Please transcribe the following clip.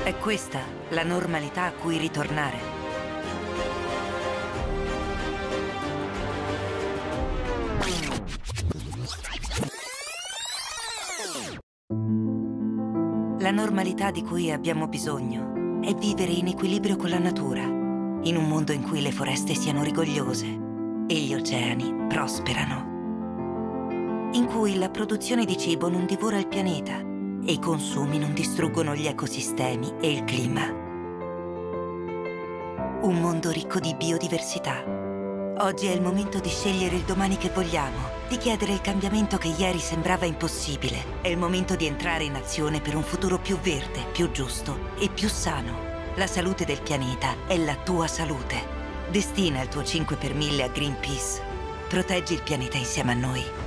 È questa la normalità a cui ritornare. La normalità di cui abbiamo bisogno è vivere in equilibrio con la natura, in un mondo in cui le foreste siano rigogliose e gli oceani prosperano, in cui la produzione di cibo non divora il pianeta e i consumi non distruggono gli ecosistemi e il clima. Un mondo ricco di biodiversità. Oggi è il momento di scegliere il domani che vogliamo, di chiedere il cambiamento che ieri sembrava impossibile. È il momento di entrare in azione per un futuro più verde, più giusto e più sano. La salute del pianeta è la tua salute. Destina il tuo 5 per 1000 a Greenpeace. Proteggi il pianeta insieme a noi.